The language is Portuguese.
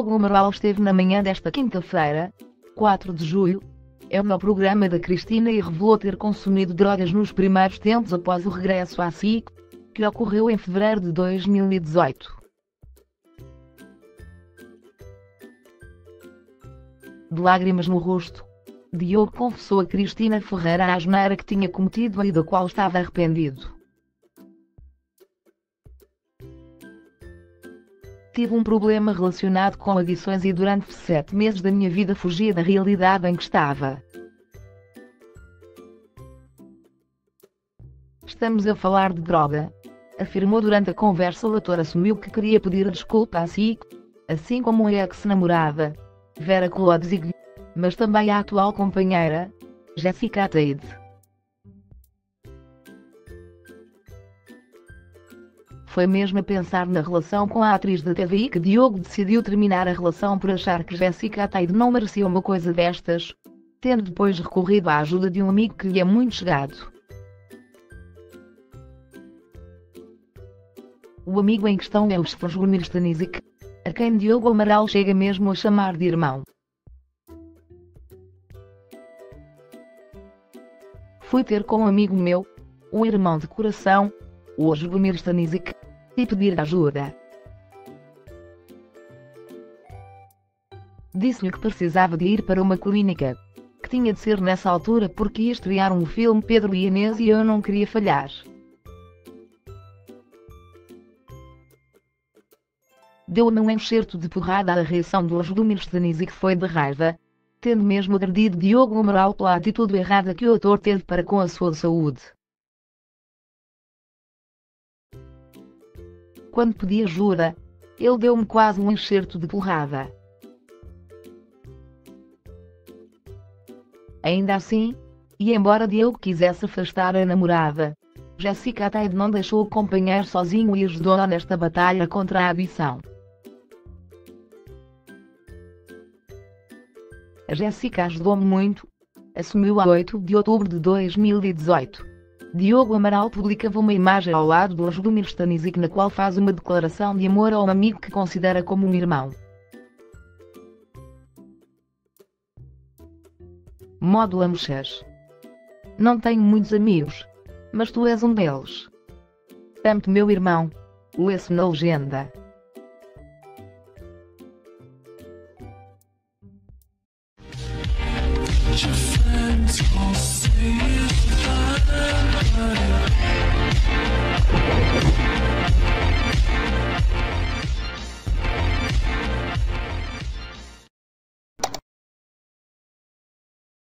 Diogo Amaral esteve na manhã desta quinta-feira, 4 de julho, no programa da Cristina e revelou ter consumido drogas nos primeiros tempos após o regresso à SIC, que ocorreu em fevereiro de 2018. De lágrimas no rosto, Diogo confessou a Cristina Ferreira a asneira que tinha cometido e da qual estava arrependido. Tive um problema relacionado com adições e durante 7 meses da minha vida fugia da realidade em que estava. Estamos a falar de droga, afirmou durante a conversa. O ator assumiu que queria pedir desculpa a si, assim como a ex-namorada, Vera Clodzig, mas também a atual companheira, Jessica Ataíde. Foi mesmo a pensar na relação com a atriz da TVI que Diogo decidiu terminar a relação por achar que Jessica Ataíde não merecia uma coisa destas, tendo depois recorrido à ajuda de um amigo que lhe é muito chegado. O amigo em questão é o Svrljomir Stanisic, a quem Diogo Amaral chega mesmo a chamar de irmão. Fui ter com um amigo meu, um irmão de coração, o Svrljomir Stanisic, e pedir ajuda. Disse-lhe que precisava de ir para uma clínica, que tinha de ser nessa altura porque ia estrear um filme Pedro e Inês e eu não queria falhar. Deu-me um enxerto de porrada. A reação do Svrljomir Stanisic foi de raiva, tendo mesmo agredido Diogo Amaral pela atitude errada que o ator teve para com a sua saúde. Quando pedi ajuda, ele deu-me quase um enxerto de porrada. Ainda assim, e embora Diogo quisesse afastar a namorada, Jessica Ataíde não deixou o companheiro sozinho e ajudou-a nesta batalha contra a adição. A Jessica ajudou-me muito, assumiu a 8 de outubro de 2018. Diogo Amaral publicava uma imagem ao lado do Svrljomir Stanisic na qual faz uma declaração de amor a um amigo que considera como um irmão. Módulo Amoxés. Não tenho muitos amigos, mas tu és um deles. Amo-te, meu irmão. Lê-se na legenda. Your friends all say